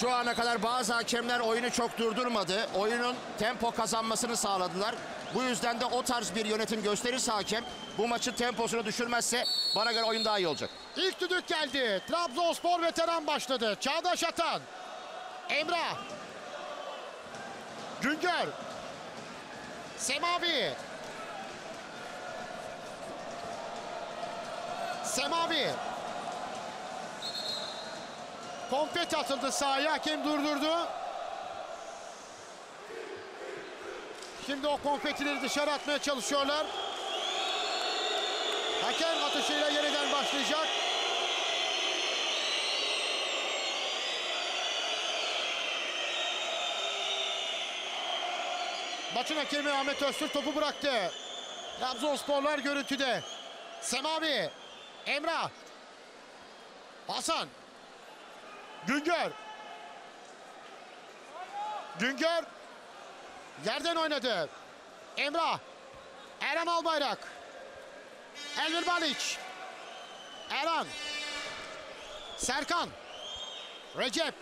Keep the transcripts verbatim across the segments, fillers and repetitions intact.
Şu ana kadar bazı hakemler oyunu çok durdurmadı. Oyunun tempo kazanmasını sağladılar. Bu yüzden de o tarz bir yönetim gösterirse hakem, bu maçın temposunu düşürmezse bana göre oyun daha iyi olacak. İlk düdük geldi. Trabzonspor veteran başladı. Çağdaş Atan. Emrah. Güngör. Semavi. Semavi. Konfeti atıldı sahaya. Hakem durdurdu. Şimdi o konfetileri dışarı atmaya çalışıyorlar. Hakem atışıyla yeniden başlayacak. Maçın hakemi Ahmet Öztürk topu bıraktı. Trabzonsporlar görüntüde. Semavi. Emrah. Hasan. Güngör. Güngör. Yerden oynadı. Emrah. Erhan Albayrak. Elvir Baliç. Erhan. Serkan. Recep.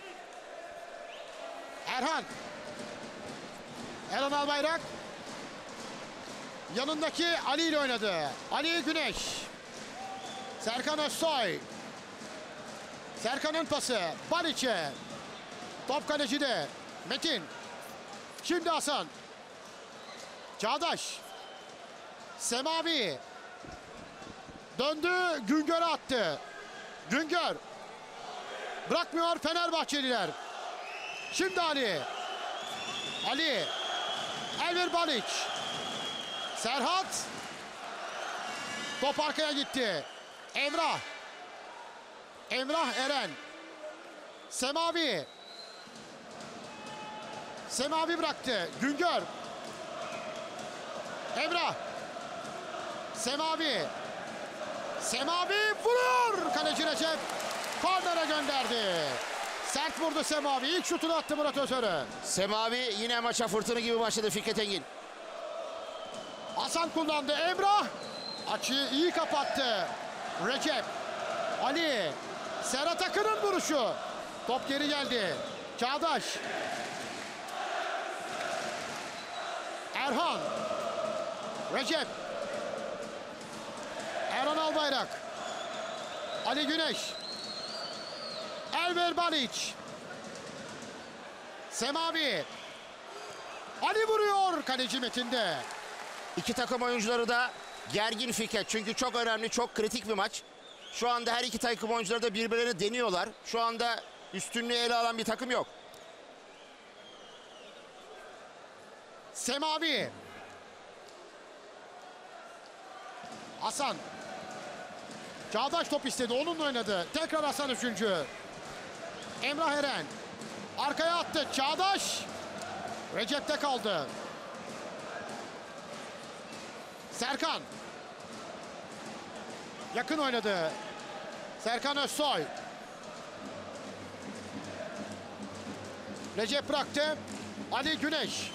Erhan. Erhan Albayrak. Yanındaki Ali ile oynadı. Ali Güneş. Serkan Özsoy. Serkan'ın pası. Baliç'e. Top kalecide. Metin. Şimdi Hasan. Çağdaş. Semavi. Döndü. Güngör'e attı. Güngör. Bırakmıyor Fenerbahçeliler. Şimdi Ali. Ali. Elvir Baliç. Serhat. Top arkaya gitti. Emrah. Emrah Eren. Semavi. Semavi bıraktı. Güngör. Emrah. Semavi. Semavi vuruyor. Kaleci Recep kornere gönderdi. Sert vurdu Semavi. İlk şutunu attı Murat Özörü. Semavi yine maça fırtına gibi başladı Fikret Engin. Hasan kullandı. Emrah. Açıyı iyi kapattı. Recep. Ali. Serhat Akın'ın vuruşu. Top geri geldi. Çağdaş. Erhan. Recep. Erhan Albayrak. Ali Güneş. Elver Baliç. Semavi. Ali vuruyor kaleci Metin'de. İki takım oyuncuları da gergin Fikret. Çünkü çok önemli, çok kritik bir maç. Şu anda her iki takım oyuncuları da birbirlerini deniyorlar. Şu anda üstünlüğü ele alan bir takım yok. Semavi. Hasan. Çağdaş top istedi. Onunla oynadı. Tekrar Hasan üçüncü. Emrah Eren. Arkaya attı. Çağdaş. Recep'te kaldı. Serkan. Yakın oynadı. Serkan Özsoy. Recep bıraktı. Ali Güneş.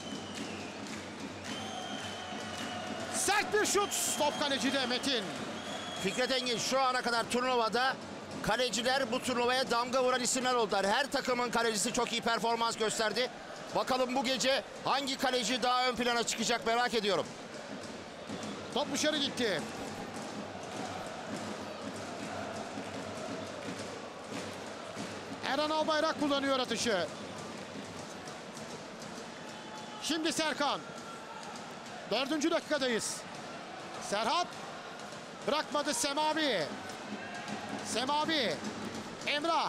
Sert bir şut. Top kalecide Metin. Fikret Engin, şu ana kadar turnuvada kaleciler bu turnuvaya damga vuran isimler oldular. Her takımın kalecisi çok iyi performans gösterdi. Bakalım bu gece hangi kaleci daha ön plana çıkacak merak ediyorum. Top dışarı gitti. Erhan Albayrak kullanıyor atışı. Şimdi Serkan. Dördüncü dakikadayız. Serhat. Bırakmadı Semavi. Semavi. Emrah.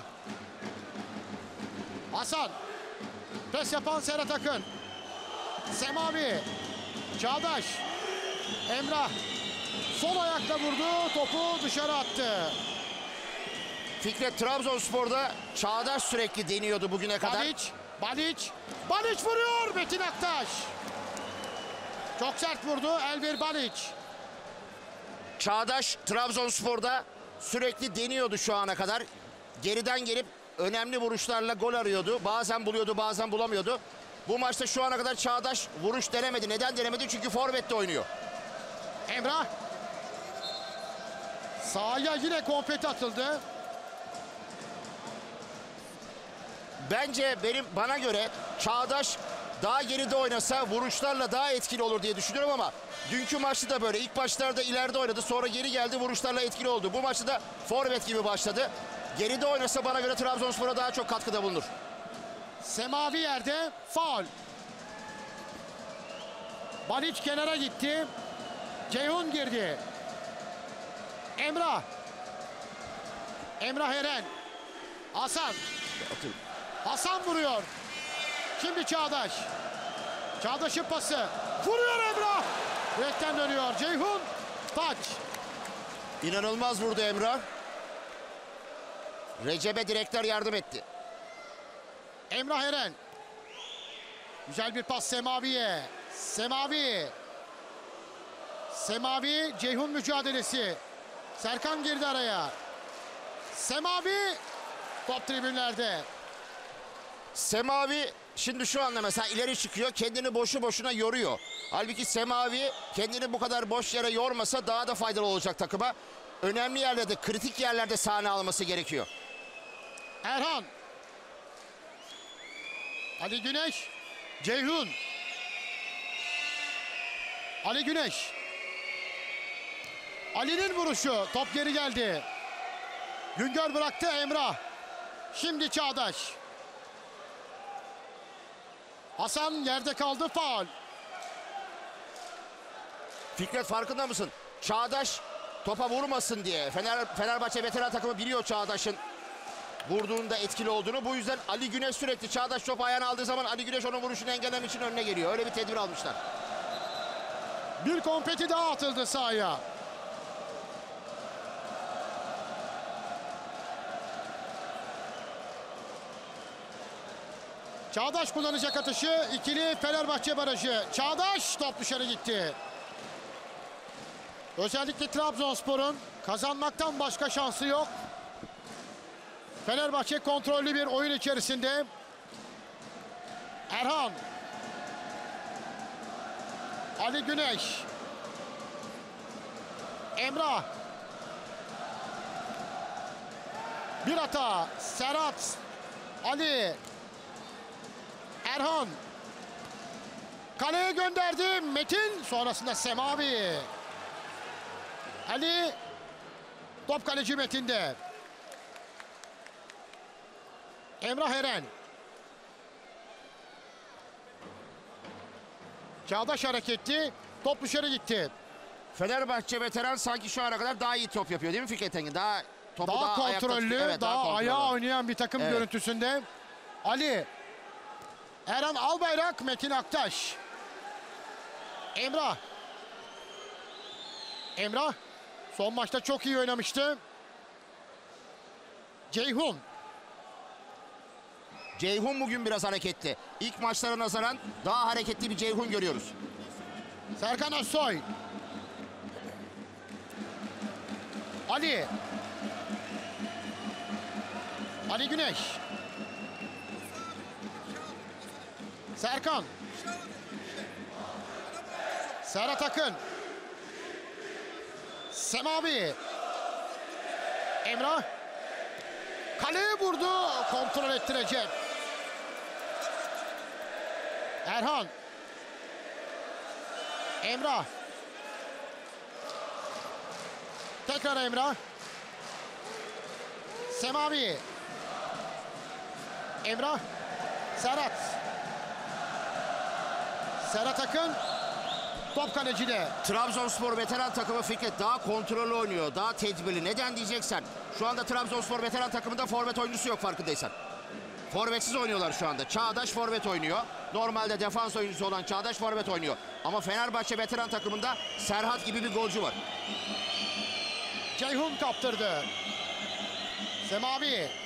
Hasan. Pes yapan Serhat Akın. Semavi. Çağdaş. Emrah. Sol ayakla vurdu. Topu dışarı attı. Fikret, Trabzonspor'da Çağdaş sürekli deniyordu bugüne kadar. Baliç. Baliç. Baliç vuruyor. Metin Aktaş. Çok sert vurdu Elvir Baliç. Çağdaş Trabzonspor'da sürekli deniyordu şu ana kadar. Geriden gelip önemli vuruşlarla gol arıyordu. Bazen buluyordu, bazen bulamıyordu. Bu maçta şu ana kadar Çağdaş vuruş denemedi. Neden denemedi? Çünkü forvette oynuyor. Emrah. Sahaya yine konfeti atıldı. bence benim bana göre Çağdaş daha geride oynasa vuruşlarla daha etkili olur diye düşünüyorum ama dünkü maçta da böyle. İlk başlarda ileride oynadı, sonra geri geldi, vuruşlarla etkili oldu. Bu maçta da forvet gibi başladı. Geride oynasa bana göre Trabzonspor'a daha çok katkıda bulunur. Semavi yerde, faul. Baliç kenara gitti. Ceyhun girdi. Emrah. Emrah Eren. Hasan. Hasan vuruyor. Şimdi Çağdaş. Çağdaş'ın pası. Vuruyor Emrah. Direkten dönüyor. Ceyhun. Taç. İnanılmaz vurdu Emrah. Recep'e direkler yardım etti. Emrah Eren. Güzel bir pas Semavi'ye. Semavi. Semavi. Ceyhun mücadelesi. Serkan girdi araya. Semavi. Top tribünlerde. Semavi şimdi şu anda mesela ileri çıkıyor, kendini boşu boşuna yoruyor. Halbuki Semavi kendini bu kadar boş yere yormasa daha da faydalı olacak takıma. Önemli yerlerde, kritik yerlerde sahne alması gerekiyor. Erhan. Ali Güneş. Ceyhun. Ali Güneş. Ali'nin vuruşu. Top geri geldi. Güngör bıraktı Emrah. Şimdi Çağdaş. Hasan yerde kaldı, faul. Fikret farkında mısın? Çağdaş topa vurmasın diye. Fener, Fenerbahçe veteran takımı biliyor Çağdaş'ın vurduğunda etkili olduğunu. Bu yüzden Ali Güneş sürekli Çağdaş topu ayağına aldığı zaman Ali Güneş onun vuruşunu engellemek için önüne geliyor. Öyle bir tedbir almışlar. Bir konfeti daha atıldı sahaya. Çağdaş kullanacak atışı. İkili Fenerbahçe barajı. Çağdaş, top dışarı gitti. Özellikle Trabzonspor'un kazanmaktan başka şansı yok. Fenerbahçe kontrollü bir oyun içerisinde. Erhan. Ali Güneş. Emrah. Bir hata. Serhat. Ali. Erhan. Kaleye gönderdi. Metin. Sonrasında Semavi. Ali. Top kaleci Metin'de. Emrah Eren. Çağdaş hareketli. Top dışarı gitti. Fenerbahçe veteran sanki şu ana kadar daha iyi top yapıyor değil mi Fikret Engin? Daha topu Daha, daha, ayakta kontrollü, tutuyor. Evet, daha, kontrollü. ayağa oynayan bir takım Evet. görüntüsünde. Ali. Erhan Albayrak, Metin Aktaş. Emrah. Emrah son maçta çok iyi oynamıştı. Ceyhun. Ceyhun bugün biraz hareketli. İlk maçlara nazaran daha hareketli bir Ceyhun görüyoruz. Serkan Özsoy. Ali. Ali Güneş. Serkan. Serhat Akın. Semavi. Emrah. Kaleye vurdu. Kontrol ettirecek. Erhan. Emrah. Tekrar Emrah. Semavi. Emrah. Serhat. Serhat Akın. Top kalecide. Trabzonspor veteran takımı Fikret daha kontrollü oynuyor. Daha tedbirli. Neden diyeceksen. Şu anda Trabzonspor veteran takımında forvet oyuncusu yok farkındaysan. Forvetsiz oynuyorlar şu anda. Çağdaş forvet oynuyor. Normalde defans oyuncusu olan Çağdaş forvet oynuyor. Ama Fenerbahçe veteran takımında Serhat gibi bir golcü var. Ceyhun kaptırdı. Semavi.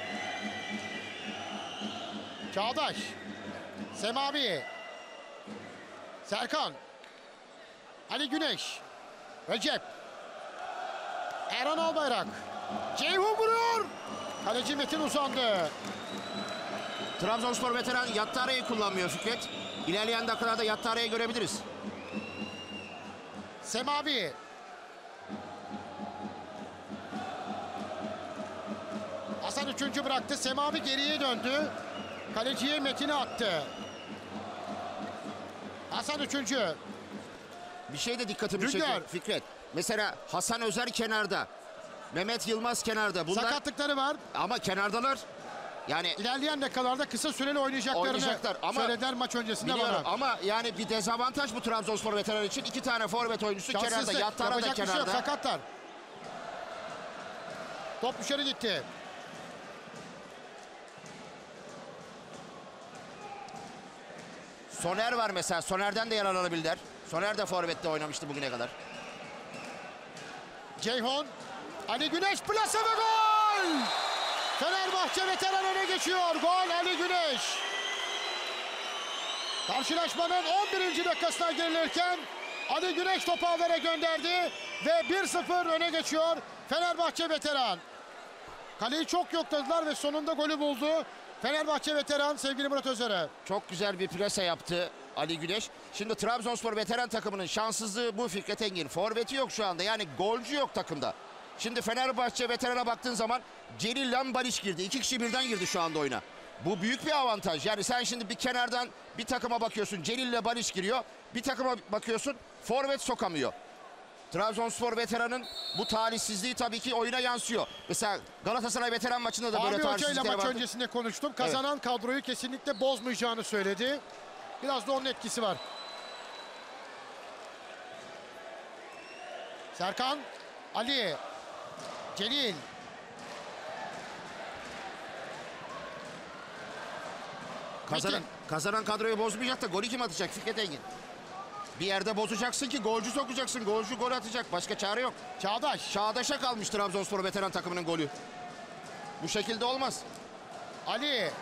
Çağdaş. Semavi. Serkan. Ali Güneş. Recep. Erhan Albayrak. Ceyhun vuruyor. Kaleci Metin uzandı. Trabzonspor veteran Yattara'yı kullanmıyor Fikret. İlerleyen dakikalarda Yattara'yı görebiliriz. Semavi. Hasan üçüncü bıraktı. Semavi geriye döndü. Kaleciye Metin'e attı. Hasan üçüncü. Bir şey de dikkatimi Güngör. çekiyor Fikret. Mesela Hasan Özer kenarda. Mehmet Yılmaz kenarda. Bunlar Sakatlıkları var. ama kenardalar. Yani İlerleyen dakikalarda kısa süreli oynayacaklarını Oynayacaklar ama- söylediler maç öncesinde biliyorum bana. ama yani bir dezavantaj bu Trabzonspor veteran için. İki tane forvet oyuncusu kenarda. Şanssızlık. Yattara da Yapacak bir şey yok. kenarda. Sakatlar. Top dışarı gitti. Soner var mesela. Soner'den de yararlanabilirler. Soner de forvette oynamıştı bugüne kadar. Ceyhun. Ali Güneş plase ve gol! Fenerbahçe veteran öne geçiyor. Gol Ali Güneş. Karşılaşmanın on birinci dakikasına girilirken Ali Güneş topu ağlara gönderdi ve bir sıfır öne geçiyor Fenerbahçe veteran. Kaleyi çok yokladılar ve sonunda golü buldu. Fenerbahçe veteran sevgili Murat Özer'e. Çok güzel bir plase yaptı Ali Güneş. Şimdi Trabzonspor veteran takımının şanssızlığı bu Fikret Engin. Forveti yok şu anda. Yani golcü yok takımda. Şimdi Fenerbahçe veterana baktığın zaman Celil Lan Barış girdi. İki kişi birden girdi şu anda oyuna. Bu büyük bir avantaj. Yani sen şimdi bir kenardan bir takıma bakıyorsun. Celil ile Barış giriyor. Bir takıma bakıyorsun. Forvet sokamıyor. Trabzonspor veteranın bu talihsizliği tabii ki oyuna yansıyor. Mesela Galatasaray veteran maçında da böyle Abi Hoca ile talihsizlikler maç vardı. öncesinde konuştum. Kazanan kadroyu kesinlikle bozmayacağını söyledi. Biraz da onun etkisi var. Serkan, Ali, Celil. Kazanan, Metin. kazanan kadroyu bozmayacak da golü kim atacak Fikret Engin? Bir yerde bozacaksın ki golcü sokacaksın. Golcü gol atacak. Başka çare yok. Çağdaş, Çağdaş'a kalmış Trabzonspor veteran takımının golü. Bu şekilde olmaz. Ali.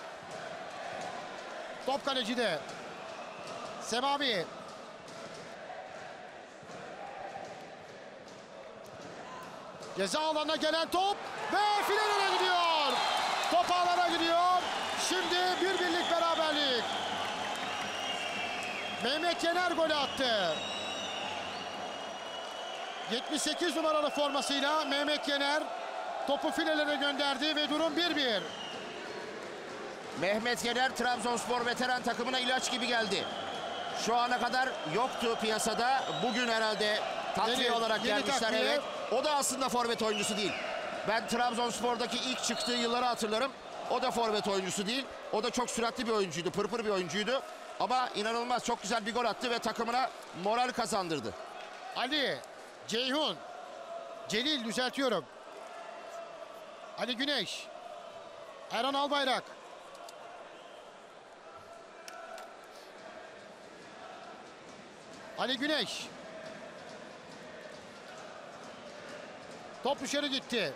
Top kalecide. Semavi. Ceza alanına gelen top ve finalere gidiyor. Top ağlara gidiyor. Şimdi bir birlik beraberlik. Mehmet Yener golü attı. yetmiş sekiz numaralı formasıyla Mehmet Yener topu filelere gönderdi ve durum bir bir. Mehmet Yener Trabzonspor veteran takımına ilaç gibi geldi. Şu ana kadar yoktu piyasada. Bugün herhalde takviye Yeni- olarak yeni gelmişler, takviye. evet. O da aslında forvet oyuncusu değil. Ben Trabzonspor'daki ilk çıktığı yılları hatırlarım. O da forvet oyuncusu değil. O da çok süratli bir oyuncuydu, pırpır bir oyuncuydu. Ama inanılmaz çok güzel bir gol attı ve takımına moral kazandırdı. Ali, Ceyhun, Celil düzeltiyorum. Ali Güneş, Erhan Albayrak. Ali Güneş. Top dışarı gitti.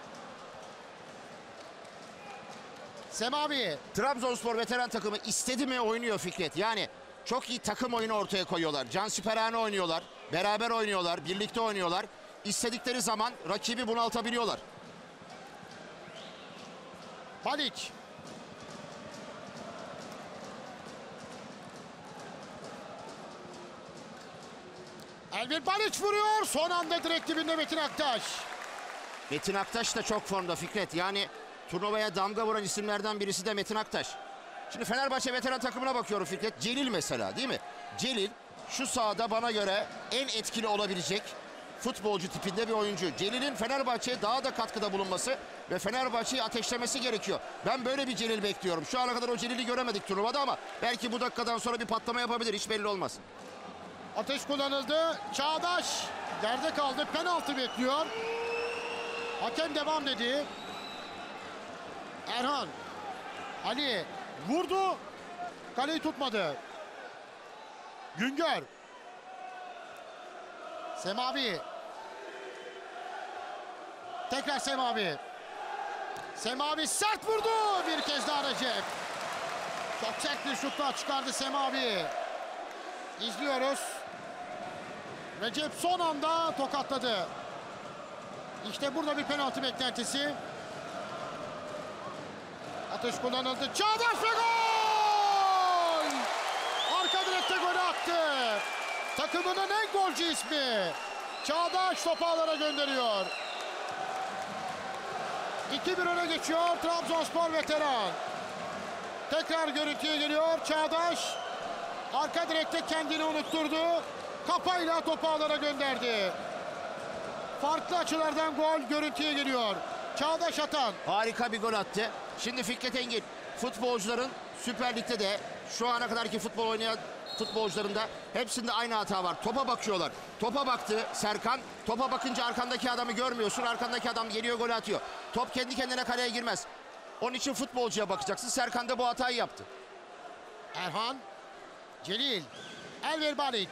Semavi. Trabzonspor veteran takımı istedi mi oynuyor Fikret. Yani çok iyi takım oyunu ortaya koyuyorlar. Cansiperane oynuyorlar. Beraber oynuyorlar. Birlikte oynuyorlar. İstedikleri zaman rakibi bunaltabiliyorlar. Baliç. Elvin Baliç vuruyor. Son anda direkt dibinde Metin Aktaş. Metin Aktaş da çok formda Fikret. Yani turnuvaya damga vuran isimlerden birisi de Metin Aktaş. Şimdi Fenerbahçe veteran takımına bakıyorum Fikret. Celil mesela değil mi? Celil şu sahada bana göre en etkili olabilecek futbolcu tipinde bir oyuncu. Celil'in Fenerbahçe'ye daha da katkıda bulunması ve Fenerbahçe'yi ateşlemesi gerekiyor. Ben böyle bir Celil bekliyorum. Şu ana kadar o Celil'i göremedik turnuvada ama belki bu dakikadan sonra bir patlama yapabilir. Hiç belli olmaz. Ateş kullanıldı. Çağdaş yerde kaldı. Penaltı bekliyor. Hakem devam dedi. Erhan. Ali vurdu. Kaleyi tutmadı. Güngör. Semavi. Tekrar Semavi. Semavi sert vurdu. Bir kez daha Recep. Çok sert bir şutla çıkardı Semavi. İzliyoruz. Recep son anda tokatladı. İşte burada bir penaltı beklentisi. Atış kullanıldı. Çağdaş ve gol! Arka direkte golü attı. Takımının en golcü ismi. Çağdaş topu ağlara gönderiyor. iki bir öne geçiyor Trabzonspor veteran. Tekrar görüntüye geliyor. Çağdaş arka direkte kendini unutturdu. Kafayla topu ağlara gönderdi. Farklı açılardan gol görüntüye geliyor. Çağdaş atan. Harika bir gol attı. Şimdi Fikret Engin, futbolcuların Süper Lig'de de şu ana kadarki futbol oynayan futbolcuların da hepsinde aynı hata var. Topa bakıyorlar. Topa baktı Serkan. Topa bakınca arkandaki adamı görmüyorsun. Arkandaki adam geliyor, gol atıyor. Top kendi kendine kaleye girmez. Onun için futbolcuya bakacaksın. Serkan da bu hatayı yaptı. Erhan. Celil. Elver Baliç.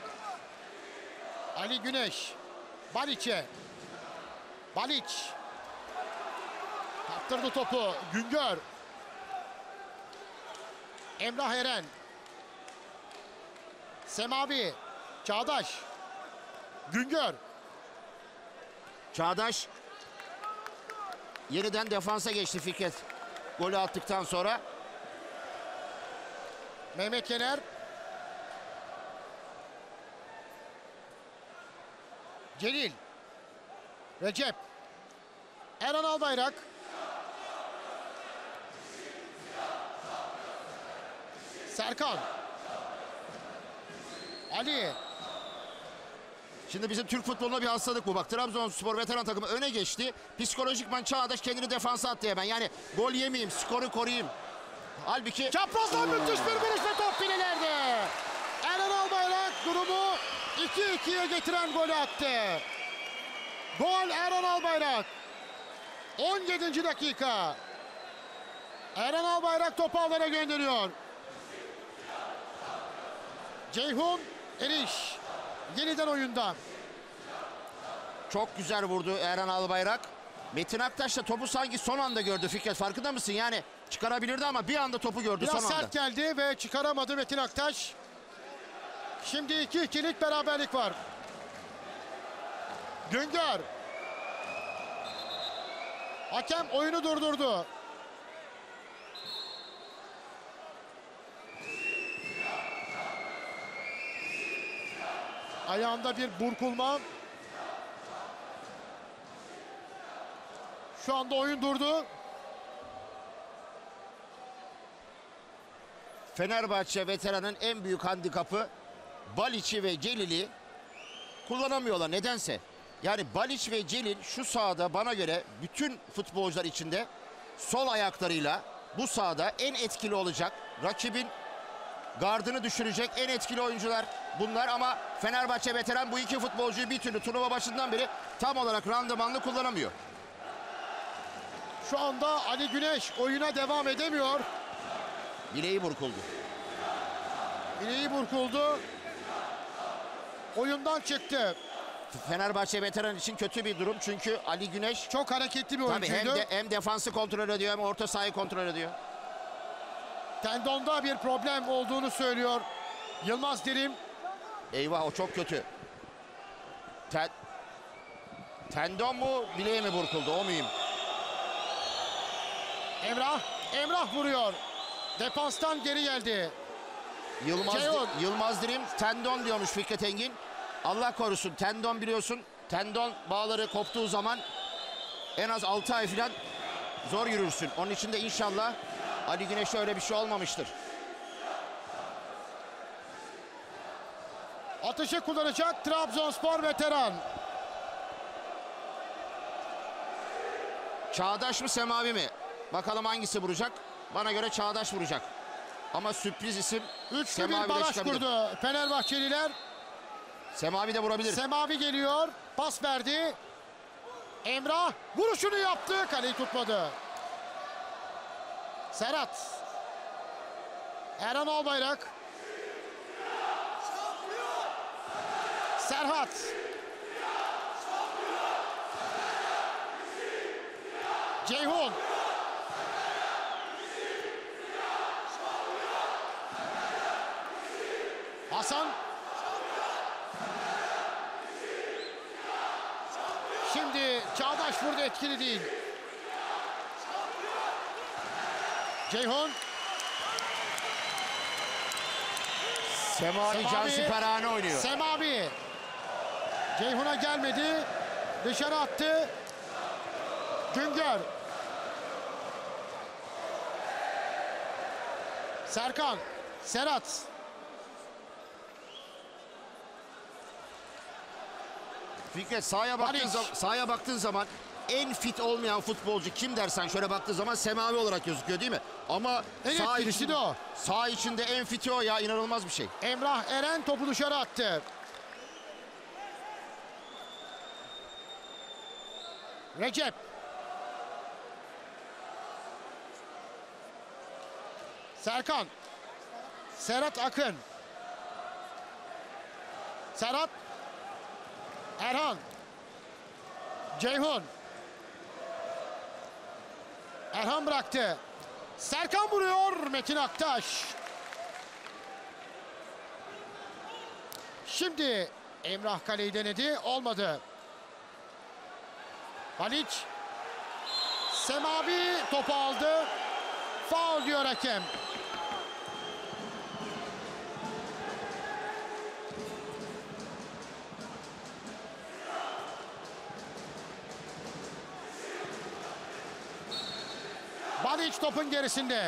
Ali Güneş. Baliç'e. Baliç. Kaptırdı topu. Güngör. Emrah Eren. Semavi. Çağdaş. Güngör. Çağdaş yeniden defansa geçti Fikret. Golü attıktan sonra. Mehmet Yener. Celil. Recep. Erhan Albayrak. Serkan. Ali. Şimdi bizim Türk futboluna bir hastalık bu. Bak, Trabzonspor veteran takımı öne geçti. Psikolojikman Çağdaş kendini defansa attı hemen. Yani gol yemeyeyim, skoru koruyayım. Halbuki Çaprazdan müthiş bir vuruş ve top filelerde. Erhan Albayrak durumu iki ikiye getiren golü attı. Gol Erhan Albayrak. on yedinci dakika. Erhan Albayrak topu ağlara gönderiyor. Ceyhun Eriş yeniden oyunda. çok güzel vurdu Erhan Albayrak. Metin Aktaş da topu sanki son anda gördü Fikret. Farkında mısın? Yani çıkarabilirdi ama bir anda topu gördü Biraz son anda. sert geldi ve çıkaramadı Metin Aktaş. Şimdi iki ikilik beraberlik var. Güngör. Hakem oyunu durdurdu. Ayağında bir burkulma. Şu anda oyun durdu. Fenerbahçe veteranın en büyük handikapı Baliç'i ve Celil'i kullanamıyorlar nedense. Yani Baliç ve Celil şu sahada bana göre bütün futbolcular içinde sol ayaklarıyla bu sahada en etkili olacak. Rakibin gardını düşürecek en etkili oyuncular bunlar ama Fenerbahçe veteran bu iki futbolcuyu bir türlü turnuva başından beri tam olarak randımanlı kullanamıyor. Şu anda Ali Güneş oyuna devam edemiyor. Bileği burkuldu. Bileği burkuldu. Oyundan çıktı. Fenerbahçe veteran için kötü bir durum çünkü Ali Güneş Çok hareketli bir tabii oyuncuydu. hem, de, hem defansı kontrol ediyor hem orta sahayı kontrol ediyor. Tendonda bir problem olduğunu söylüyor Yılmaz Dirim. Eyvah, o çok kötü. Ten, tendon mu bileği mi burkuldu, o muyum? Emrah, Emrah vuruyor. Defanstan geri geldi. Yılmaz, Ceyhun. Yılmaz Dirim tendon diyormuş Fikret Engin. Allah korusun, tendon biliyorsun. Tendon bağları koptuğu zaman en az altı ay falan zor yürürsün. Onun için de inşallah Ali Güneş'e öyle bir şey olmamıştır. Atışı kullanacak Trabzonspor veteran. Çağdaş mı Semavi mi? Bakalım hangisi vuracak? Bana göre Çağdaş vuracak. Ama sürpriz isim Üçlü Semavi bir de baraj çıkabilir. kurdu Fenerbahçeliler. Semavi de vurabilir. Semavi geliyor. Pas verdi. Emrah vuruşunu yaptı. Kaleyi tutmadı. Serhat. Erhan Albayrak. Serhat. Ceyhun. Hasan. Şimdi Çağdaş burada etkili değil. Ceyhun. Semavi cansiperhane oynuyor. Semavi. Ceyhun'a gelmedi. Dışarı attı. Güngör. Serkan. Serhat. Fikret sahaya baktığın, Balic. zaman, sahaya baktığın zaman en fit olmayan futbolcu kim dersen şöyle baktığı zaman Semavi olarak gözüküyor değil mi? Ama En sağ, etkilisi için, de o. sağ içinde en fiti o ya, inanılmaz bir şey. Emrah Eren topu dışarı attı. Recep. Serkan. Serhat Akın. Serhat. Erhan. Ceyhun. Erhan bıraktı. Serkan vuruyor. Metin Aktaş. Şimdi Emrah kaleyi denedi. Olmadı. Balic. Semavi topu aldı. Faul diyor hakem. Balic topun gerisinde.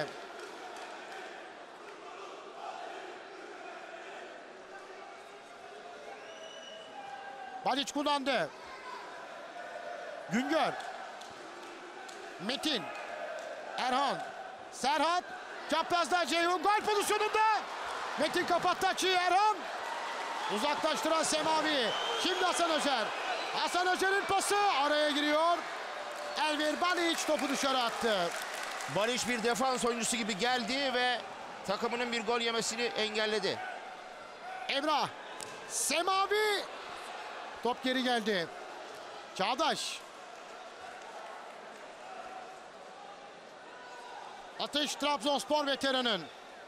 Balic kullandı. Güngör. Metin. Erhan. Serhat. Çaprazda Ceyhun gol pozisyonunda. Metin kapattı açıyı, Erhan. Uzaklaştıran Semavi. Şimdi Hasan Özer. Hasan Özer'in pası araya giriyor. Elvir Balic topu dışarı attı. Balic bir defans oyuncusu gibi geldi ve takımının bir gol yemesini engelledi. Emrah. Semavi. Top geri geldi. Çağdaş. Atış Trabzonspor veteranın.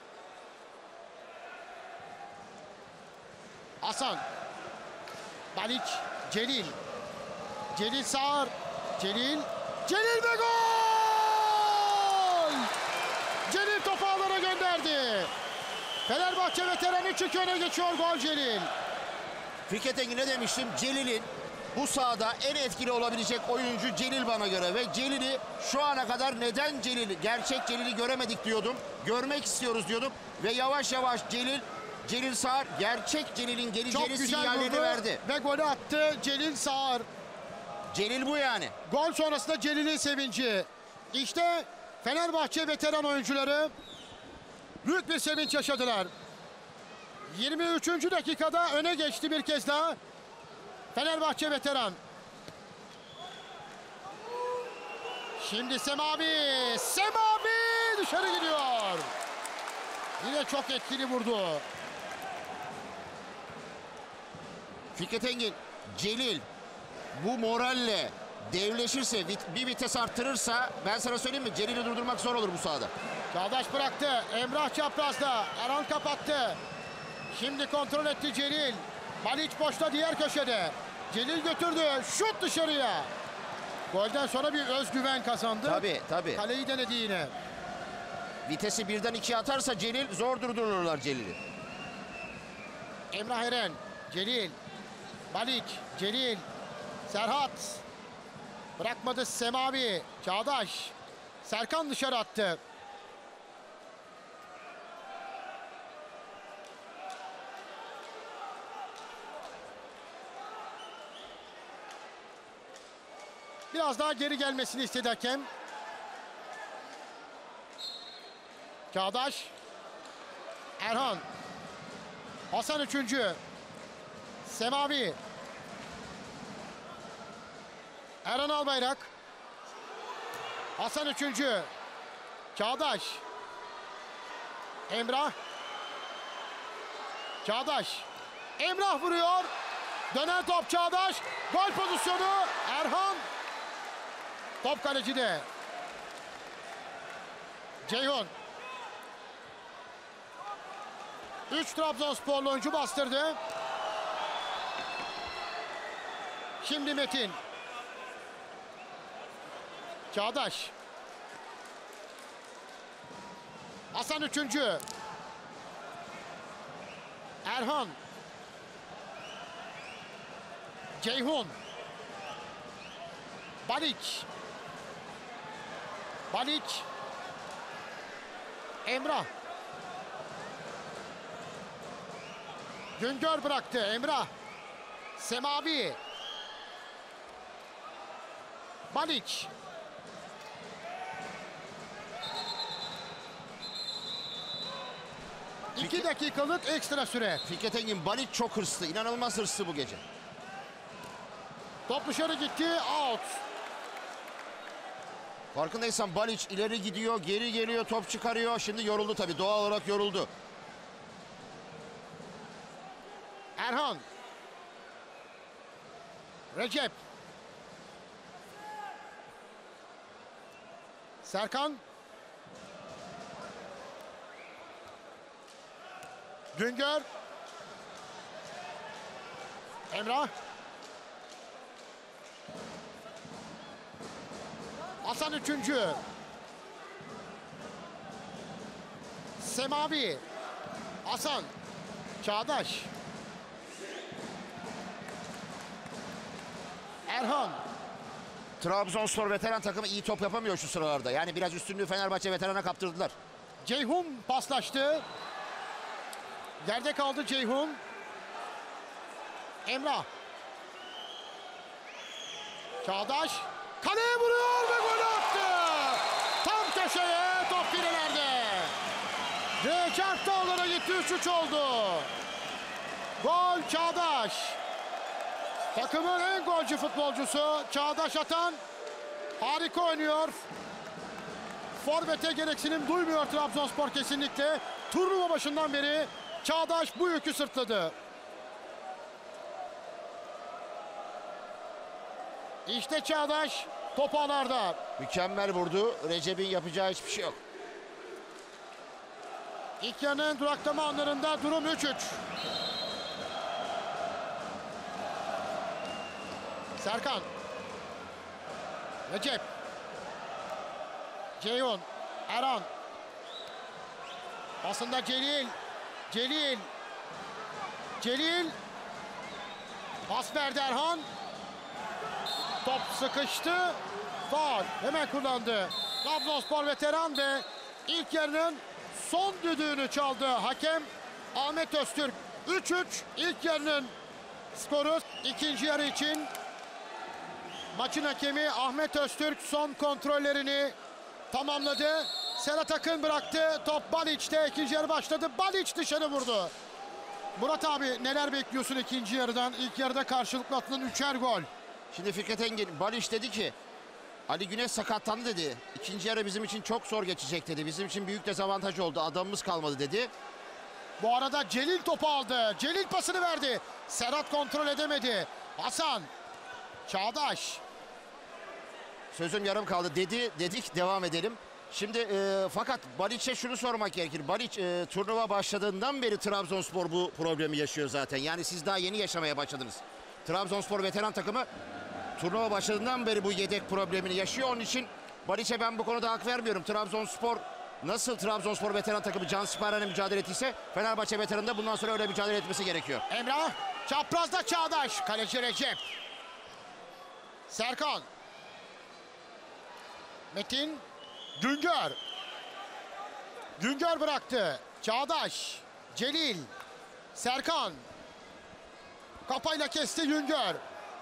Hasan. Balic. Celil. Celil Sağır. Celil. Celil ve gol! Celil topu ağlara gönderdi. Fenerbahçe veteranı üç iki öne geçiyor, gol Celil. Fikret Engin ne demiştim? Celil'in bu sahada en etkili olabilecek oyuncu Celil bana göre ve Celil'i şu ana kadar neden Celil, gerçek Celil'i göremedik diyordum. Görmek istiyoruz diyordum ve yavaş yavaş Celil, Celil Sağır gerçek Celil'in Çok geleceğini güzel sinyalini vurdu verdi. ve golü attı Celil Sağır. Celil bu yani. Gol sonrasında Celil'in sevinci. İşte Fenerbahçe veteran oyuncuları büyük bir sevinç yaşadılar. yirmi üçüncü dakikada öne geçti bir kez daha Fenerbahçe veteran. Şimdi Semavi. Semavi dışarı gidiyor. Yine çok etkili vurdu. Fikret Engin, Celil bu moralle devleşirse, bir vites arttırırsa ben sana söyleyeyim mi? Celil'i durdurmak zor olur bu sahada. Çağdaş bıraktı. Emrah çaprazda. Erhan kapattı. Şimdi kontrol etti Celil. Balic boşta diğer köşede. Celil götürdü. Şut dışarıya. Golden sonra bir özgüven kazandı. Tabii tabii. Kaleyi denedi yine. Vitesi birden ikiye atarsa Celil zor durdururlar Celil'i. Emrah Eren. Celil. Balic. Celil. Serhat. Bırakmadı Semavi. Çağdaş. Serkan dışarı attı. Biraz daha geri gelmesini istedi hakem. Çağdaş. Erhan. Hasan üçüncü. Semavi. Erhan Albayrak. Hasan üçüncü. Çağdaş. Emrah. Çağdaş. Emrah vuruyor. Dönen top Çağdaş. Gol pozisyonu Erhan. Top kalecide. Ceyhun. Üç Trabzonsporlu oyuncu bastırdı. Şimdi Metin. Çağdaş. Hasan üçüncü. Erhan. Ceyhun. Balic. Balic. Emrah. Güngör bıraktı. Emrah. Semavi. Baliç. İki dakikalık ekstra süre. Fikret Engin, Baliç çok hırslı. İnanılmaz hırslı bu gece. Top dışarı gitti. Out. Farkındaysan Baliç ileri gidiyor, geri geliyor, top çıkarıyor. Şimdi yoruldu tabii. Doğal olarak yoruldu. Erhan. Recep. Serkan. Güngör. Emrah. Hasan üçüncü. Semavi. Hasan. Çağdaş. Erhan. Trabzonspor veteran takımı iyi top yapamıyor şu sıralarda. Yani biraz üstünlüğü Fenerbahçe veterana kaptırdılar. Ceyhun paslaştı. Yerde kaldı Ceyhun. Emrah. Çağdaş. Kaleye vuruyor ve gol attı. Tam köşeye, top filelerde. Ve çarptı alana gitti, üç üç oldu. Gol Çağdaş. Takımın en golcü futbolcusu Çağdaş Atan. Harika oynuyor. Forvet'e gereksinim duymuyor Trabzonspor kesinlikle. Turnuva başından beri Çağdaş bu yükü sırtladı. İşte Çağdaş top ağlarda. Mükemmel vurdu. Recep'in yapacağı hiçbir şey yok. İlk yarının duraklama anlarında durum üç üç. Serkan. Recep. Ceyhun. Erhan. Basında Celil. Celil. Celil. Pas verdi Erhan. Top sıkıştı. Faul. Hemen kullandı. Trabzonspor veteran ve ilk yarının son düdüğünü çaldı hakem Ahmet Öztürk. üç üç ilk yarının skoru. İkinci yarı için maçın hakemi Ahmet Öztürk son kontrollerini tamamladı. Serhat Akın bıraktı. Top Baliç'te. İkinci yarı başladı. Baliç dışarı vurdu. Murat abi neler bekliyorsun ikinci yarıdan? İlk yarıda karşılıklı atılan üçer gol. Şimdi Fikret Engin, Baliç dedi ki Ali Güneş sakatlandı dedi. İkinci yarı bizim için çok zor geçecek dedi. Bizim için büyük dezavantaj oldu. Adamımız kalmadı dedi. Bu arada Celil topu aldı. Celil pasını verdi. Serhat kontrol edemedi. Hasan. Çağdaş. Sözüm yarım kaldı dedi. Dedik devam edelim. Şimdi e, fakat Baliç'e şunu sormak gerekir. Baliç e, turnuva başladığından beri Trabzonspor bu problemi yaşıyor zaten. Yani siz daha yeni yaşamaya başladınız. Trabzonspor veteran takımı turnuva başladığından beri bu yedek problemini yaşıyor. Onun için Baliç'e ben bu konuda hak vermiyorum. Trabzonspor nasıl Trabzonspor veteran takımı cansiperane mücadele ettiyse Fenerbahçe veteranı da bundan sonra öyle mücadele etmesi gerekiyor. Emrah. Çaprazda Çağdaş. Kaleci Recep. Serkan. Metin. Güngör. Güngör bıraktı. Çağdaş. Celil. Serkan. Kafayla kesti Güngör.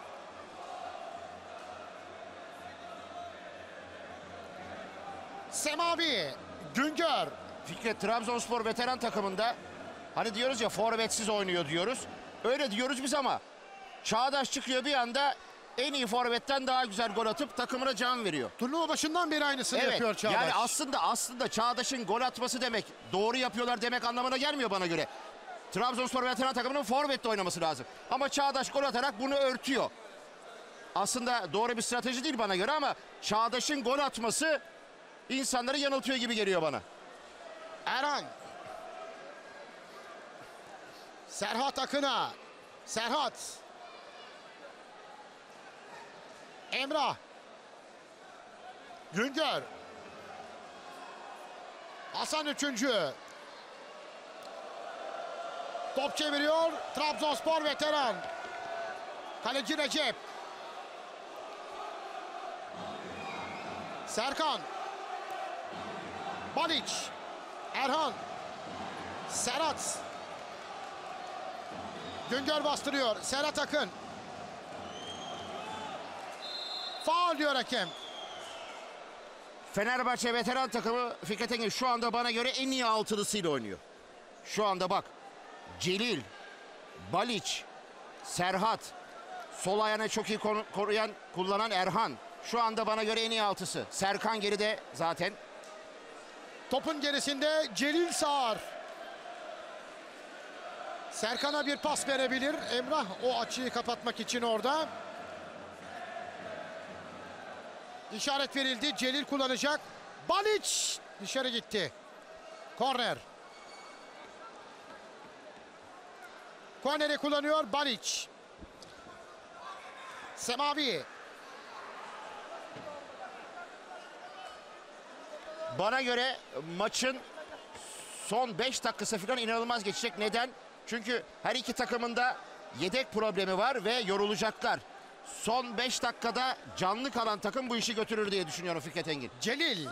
Semavi. Güngör. Fikret, Trabzonspor veteran takımında hani diyoruz ya forvetsiz oynuyor diyoruz. Öyle diyoruz biz ama Çağdaş çıkıyor bir anda en iyi forvetten daha güzel gol atıp takımına can veriyor. Turnuva başından beri aynısını Evet, yapıyor Çağdaş. yani aslında aslında Çağdaş'ın gol atması demek doğru yapıyorlar demek anlamına gelmiyor bana göre. Trabzonspor veteran takımının forvetle oynaması lazım. Ama Çağdaş gol atarak bunu örtüyor. Aslında doğru bir strateji değil bana göre ama Çağdaş'ın gol atması insanları yanıltıyor gibi geliyor bana. Erhan. Serhat Akın'a. Serhat. Emrah. Güngör. Hasan üçüncü. Top çeviriyor. Trabzonspor veteran. Kaleci Recep. Serkan. Baliç. Erhan. Serhat. Güngör bastırıyor. Serhat Akın. Faul diyor hakem. Fenerbahçe veteran takımı Fikret Engin şu anda bana göre en iyi altılısıyla oynuyor. Şu anda bak. Celil, Baliç, Serhat, sol ayağını çok iyi koruyan, kullanan Erhan. Şu anda bana göre en iyi altısı. Serkan geride zaten. Topun gerisinde Celil Sağar. Serkan'a bir pas verebilir. Emrah o açıyı kapatmak için orada. İşaret verildi. Celil kullanacak. Baliç dışarı gitti. Korner. Korneri kullanıyor Baliç. Semavi. Bana göre maçın son beş dakikası falan inanılmaz geçecek. Neden? Çünkü her iki takımında yedek problemi var ve yorulacaklar. Son beş dakikada canlı kalan takım bu işi götürür diye düşünüyorum Fikret Engin. Celil.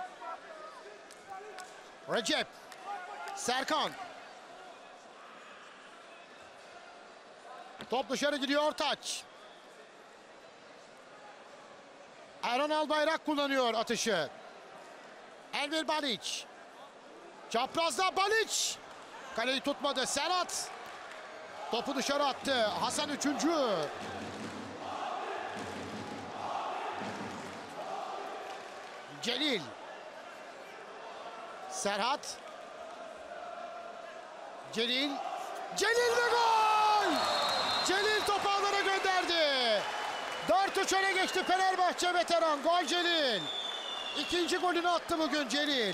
Recep. Serkan. Top dışarı gidiyor, taç. Erhan Albayrak kullanıyor atışı. Elvir Baliç. Çaprazda Baliç. Kaleyi tutmadı Serhat. Topu dışarı attı. Hasan üçüncü. Celil. Serhat. Celil. Celil ve gol! Celil topu ağlara gönderdi. dört üç öne geçti Fenerbahçe veteran. Gol Celil. İkinci golünü attı bugün Celil.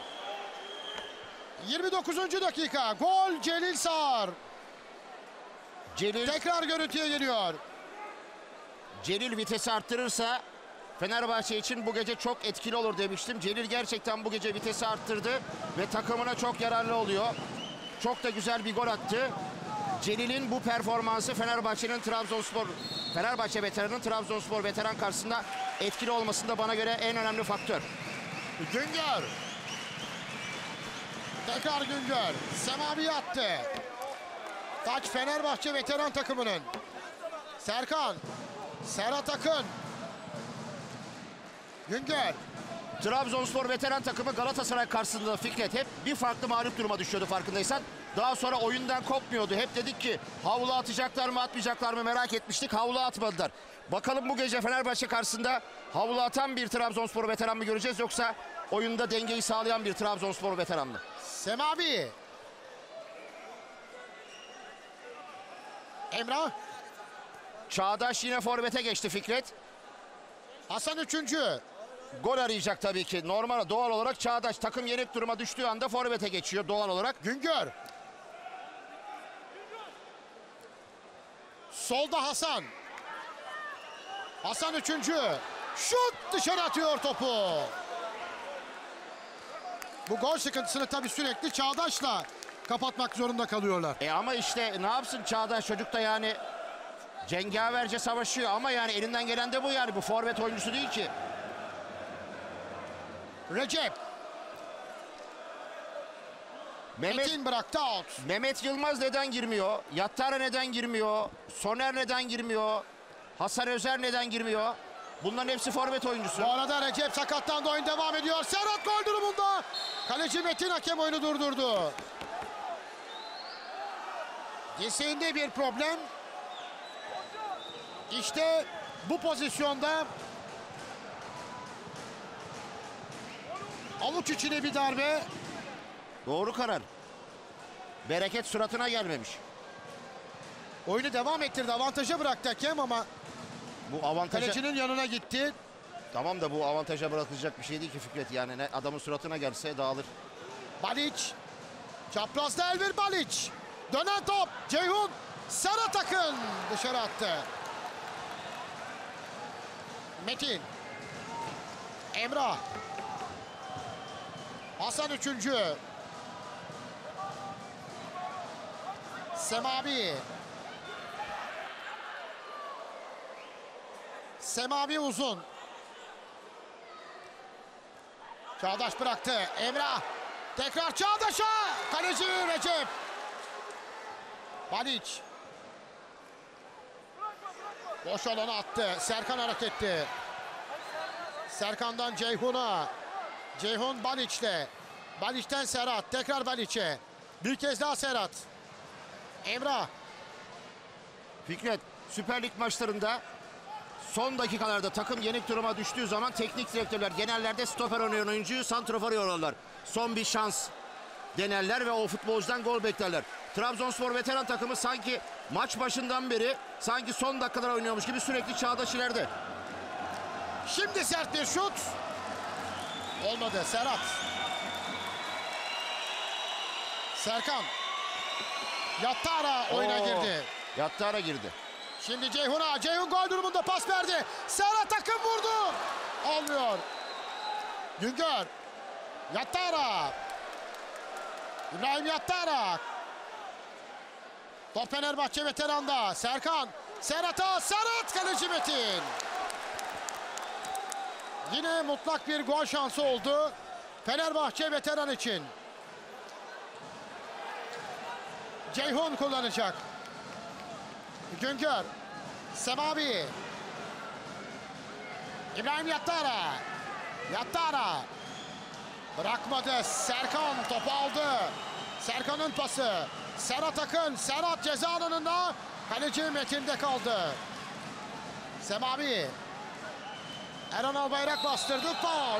yirmi dokuzuncu dakika. Gol Celil Sağar. Celil, Tekrar görüntüye geliyor. Celil vitesi arttırırsa Fenerbahçe için bu gece çok etkili olur demiştim. Celil gerçekten bu gece vitesi arttırdı ve takımına çok yararlı oluyor. Çok da güzel bir gol attı. Celil'in bu performansı Fenerbahçe'nin Trabzonspor, Fenerbahçe veteranının Trabzonspor veteran karşısında etkili olmasında bana göre en önemli faktör. Güngör. Tekrar Güngör. Semavi attı. Taç Fenerbahçe veteran takımının. Serkan. Serhat Akın. Güngör. Trabzonspor veteran takımı Galatasaray karşısında Fikret hep bir farklı mağlup duruma düşüyordu farkındaysan. Daha sonra oyundan kopmuyordu. Hep dedik ki havlu atacaklar mı atmayacaklar mı merak etmiştik. Havlu atmadılar. Bakalım bu gece Fenerbahçe karşısında havlu atan bir Trabzonspor veteran mı göreceğiz yoksa oyunda dengeyi sağlayan bir Trabzonspor veteran mı? Semavi. Emrah. Çağdaş yine forvete geçti Fikret. Hasan üçüncü. Gol arayacak tabii ki. Normal doğal olarak Çağdaş takım yenik duruma düştüğü anda forvete geçiyor doğal olarak. Güngör. Solda Hasan. Hasan üçüncü. Şut dışarı atıyor topu. Bu gol sıkıntısını tabii sürekli Çağdaş'la kapatmak zorunda kalıyorlar. E ama işte ne yapsın Çağdaş çocuk da yani cengaverce savaşıyor ama yani elinden gelen de bu yani bu forvet oyuncusu değil ki. Recep. Mehmet, Metin bıraktı out. Mehmet Yılmaz neden girmiyor? Yattara neden girmiyor? Soner neden girmiyor? Hasan Özer neden girmiyor? Bunların hepsi forvet oyuncusu. Bu arada Recep sakatlandı, oyun devam ediyor. Serhat gol durumunda. Kaleci Metin, hakem oyunu durdurdu. Dirseğinde bir problem. İşte bu pozisyonda avuç içine bir darbe. Doğru karar. Bereket suratına gelmemiş. Oyunu devam ettirdi. Avantaja bıraktı hakem ama Bu avantaja... kalecinin yanına gitti. Tamam da bu avantaja bırakılacak bir şey değil ki Fikret. Yani ne adamın suratına gelse dağılır. Baliç. Çaprazda Elvir Baliç. Dönen top. Ceyhun. Serhat Akın dışarı attı. Metin. Emrah. Hasan üçüncü. Semavi. Semavi uzun. Çağdaş bıraktı. Emrah. Tekrar Çağdaş'a. Kaleci Recep. Balic. Boş alana attı. Serkan hareketli. Serkan'dan Ceyhun'a. Ceyhun Balic'le. Balic'ten Serhat. Tekrar Balic'e. Bir kez daha Serhat. Emrah. Fikret, Süper Lig maçlarında son dakikalarda takım yenik duruma düştüğü zaman teknik direktörler genellerde stoper oynayan oyuncuyu santrafor yorarlar. Son bir şans denerler ve o futbolcudan gol beklerler. Trabzonspor veteran takımı sanki maç başından beri sanki son dakikalar oynuyormuş gibi sürekli Çağdaş ileride. Şimdi sert bir şut. Olmadı. Serhat. Serkan. Yattara oyuna Oo, girdi. Yattara girdi. Şimdi Ceyhun'a. Ceyhun gol durumunda pas verdi. Serhat takım vurdu. Olmuyor. Güngör. Yattara. İbrahim Yattara. Top Fenerbahçe veteranda. Serkan. Serhat'a. Serhat kaleci Metin. Yine mutlak bir gol şansı oldu Fenerbahçe veteran için. Ceyhun kullanacak. Güngör. Semavi. İbrahim Yattara. Yattara. Bırakmadı. Serkan topu aldı. Serkan'ın pası. Serhat Akın. Serhat ceza alanında. Kaleci Metin'de kaldı. Semavi. Erhan Albayrak bastırdı. Faul.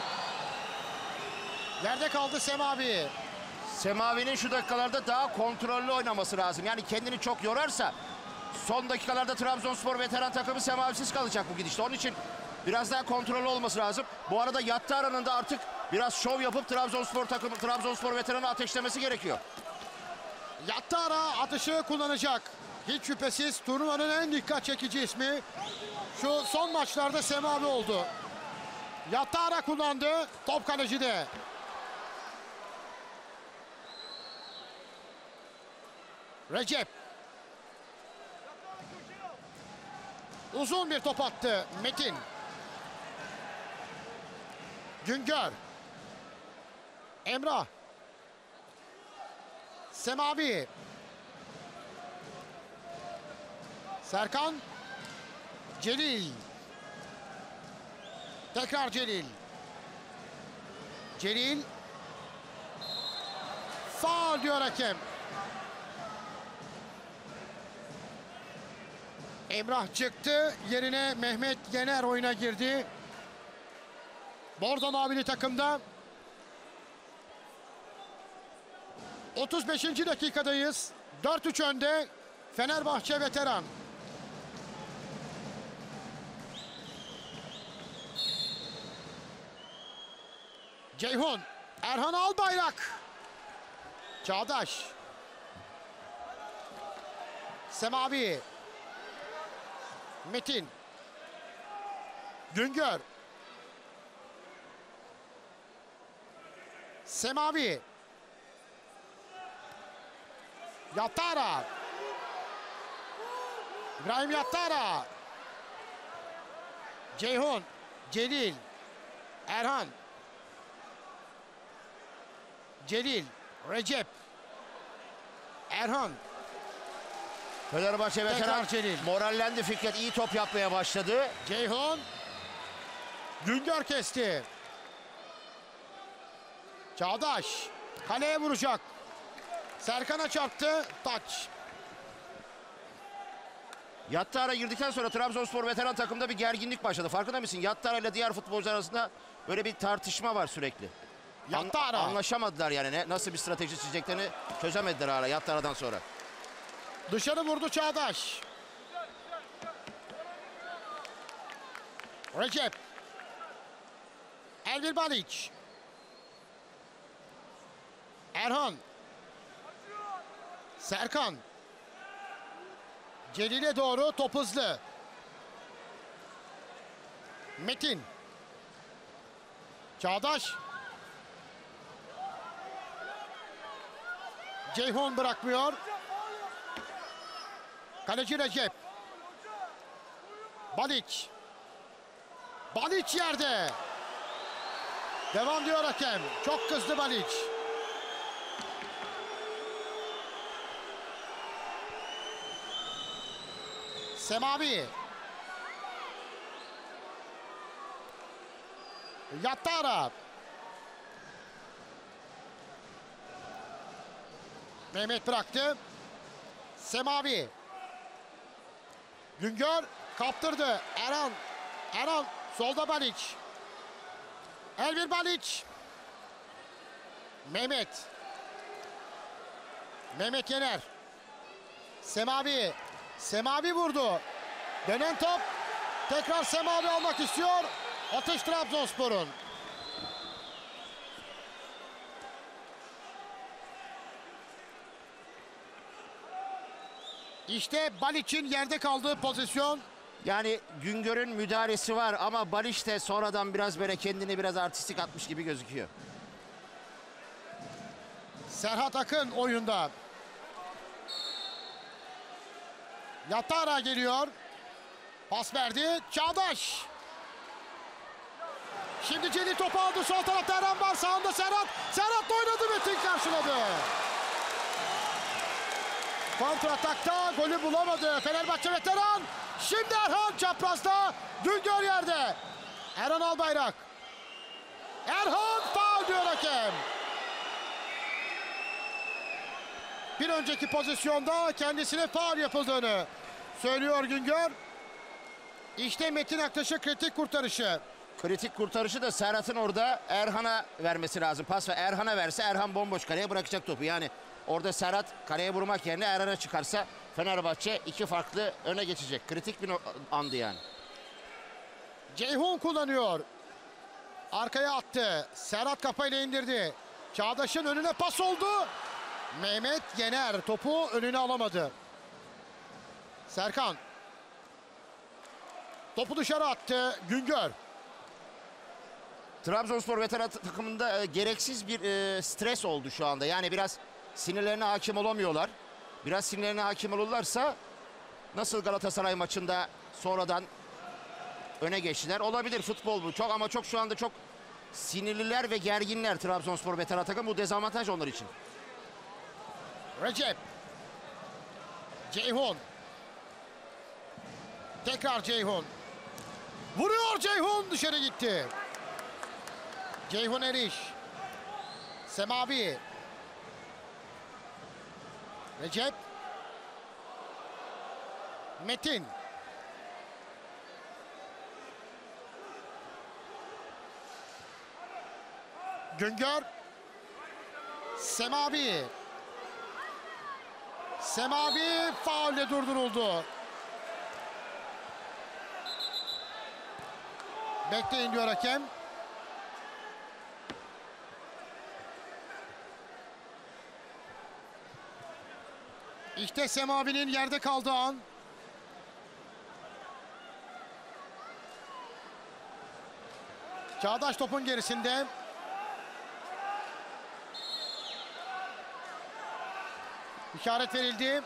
Yerde kaldı Semavi. Semavi'nin şu dakikalarda daha kontrollü oynaması lazım. Yani kendini çok yorarsa son dakikalarda Trabzonspor veteran takımı Semavi'siz kalacak bu gidişte. Onun için biraz daha kontrollü olması lazım. Bu arada Yattara'nın da artık biraz şov yapıp Trabzonspor takımı, Trabzonspor veteranı ateşlemesi gerekiyor. Yattara atışı kullanacak. Hiç şüphesiz turnuvanın en dikkat çekici ismi şu son maçlarda Semavi oldu. Yattara kullandı. Top kalecide. Recep. Uzun bir top attı Metin. Güngör. Emrah. Semavi. Serkan. Celil. Tekrar Celil. Celil. Faul diyor hakem. Emrah çıktı. Yerine Mehmet Yener oyuna girdi. Bordo Mavili takımda. otuz beşinci dakikadayız. dört üç önde Fenerbahçe veteran. Ceyhun. Erhan Albayrak. Çağdaş. Semavi. Metin. Güngör. Semavi. Yattara. İbrahim Yattara. Ceyhun. Celil. Erhan. Celil. Recep. Erhan. Fenerbahçe veteran Celil. morallendi Fikret. İyi top yapmaya başladı. Ceyhun. Güngör kesti. Çağdaş. Kaleye vuracak. Serkan'a çarptı. Taç. Yattara girdikten sonra Trabzonspor veteran takımda bir gerginlik başladı. Farkında mısın? Yattara ile diğer futbolcular arasında böyle bir tartışma var sürekli. Yattara. An anlaşamadılar yani. Ne, nasıl bir strateji çizeceklerini çözemediler hala Yattara'dan sonra. Dışarı vurdu Çağdaş. Recep. Elvir Balic. Erhan. Serkan. Celil'e doğru top hızlı. Metin. Çağdaş. Ceyhun bırakmıyor. Kaleci Recep. Balic. Balic yerde. Devam diyor hakem. Çok kızdı Balic. Semavi. Yattara. Mehmet bıraktı. Semavi. Güngör kaptırdı. Erhan. Erhan solda Balic. Elvir Balic. Mehmet. Mehmet Yener. Semavi. Semavi vurdu. Dönen top. Tekrar Semavi almak istiyor. Atış Trabzonspor'un. İşte Balic'in yerde kaldığı pozisyon. Yani Güngör'ün müdahalesi var ama Balic de sonradan biraz böyle kendini biraz artistik atmış gibi gözüküyor. Serhat Akın oyunda. Yatara geliyor. Pas verdi. Çağdaş. Şimdi Celil topu aldı. Sol tarafta Erhan var. Sağında Serhat. Serhat oynadı. Metin karşıladı. Kontratakta golü bulamadı Fenerbahçe veteran. Şimdi Erhan çaprazda. Güngör yerde. Erhan Albayrak. Erhan faul diyor hakem. Bir önceki pozisyonda kendisine faul yapıldığını söylüyor Güngör. İşte Metin Aktaş'ın kritik kurtarışı. Kritik kurtarışı da Serhat'ın orada Erhan'a vermesi lazım. Pas ve Erhan'a verse Erhan bomboş kaleye bırakacak topu. Yani orada Serhat kaleye vurmak yerine Erhan'a çıkarsa Fenerbahçe iki farklı öne geçecek. Kritik bir andı yani. Ceyhun kullanıyor. Arkaya attı. Serhat kafayla indirdi. Çağdaş'ın önüne pas oldu. Mehmet Yener topu önüne alamadı. Serkan. Topu dışarı attı. Güngör. Trabzonspor veteran takımında e, gereksiz bir e, stres oldu şu anda. Yani biraz sinirlerine hakim olamıyorlar. Biraz sinirlerine hakim olurlarsa nasıl Galatasaray maçında sonradan öne geçtiler. Olabilir, futbol bu. Çok ama çok şu anda çok sinirliler ve gerginler Trabzonspor veteran takımı. Bu dezavantaj onlar için. Recep. Ceyhun. Tekrar Ceyhun. Vuruyor Ceyhun, dışarı gitti. Ceyhun Eriş. Semavi. Recep. Metin. Güngör. Semavi. Semavi faulle durduruldu. Bekleyin diyor hakem. İşte Semavi'nin yerde kaldığı an. Çağdaş topun gerisinde. İşaret verildi.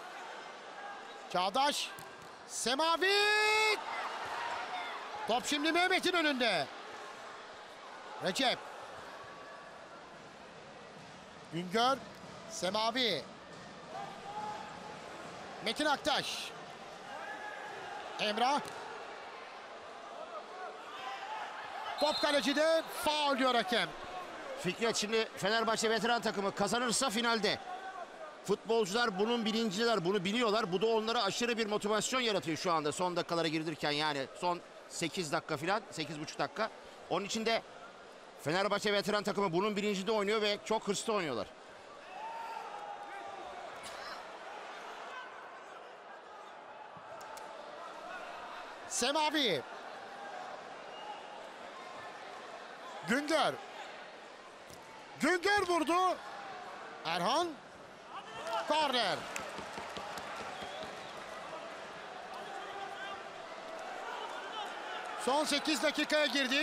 Çağdaş. Semavi. Top şimdi Mehmet'in önünde. Recep. Güngör. Semavi. Metin Aktaş. Emrah. Top kalecide, faul diyor hakem. Fikret, şimdi Fenerbahçe veteran takımı kazanırsa finalde. Futbolcular bunun bilincindeler, bunu biliyorlar. Bu da onlara aşırı bir motivasyon yaratıyor şu anda son dakikalara girdirken, yani son sekiz dakika falan, sekiz buçuk dakika. Onun için de Fenerbahçe veteran takımı bunun bilincinde oynuyor ve çok hırslı oynuyorlar. Semavi. Güngör. Güngör vurdu. Erhan. Korner. Son sekiz dakikaya girdik.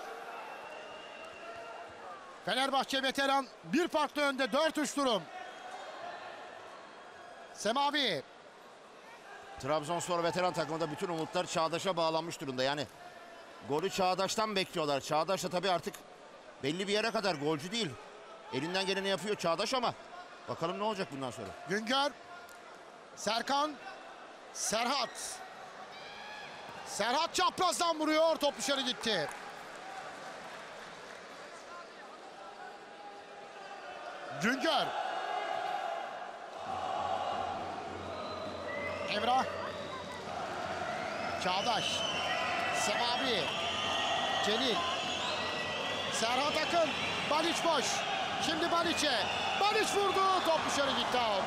Fenerbahçe veteran bir farklı önde, dört üç durum. Semavi. Trabzonspor veteran takımında bütün umutlar Çağdaş'a bağlanmış durumda. Yani golü Çağdaş'tan bekliyorlar. Çağdaş da tabii artık belli bir yere kadar golcü değil. Elinden geleni yapıyor Çağdaş ama bakalım ne olacak bundan sonra. Güngör. Serkan. Serhat. Serhat çaprazdan vuruyor. Top dışarı gitti. Güngör. Emrah. Çağdaş. Semavi. Celil. Serhat Akın. Baliç boş. Şimdi Baliç'e. Baliç vurdu. Top dışarı gitti. Out.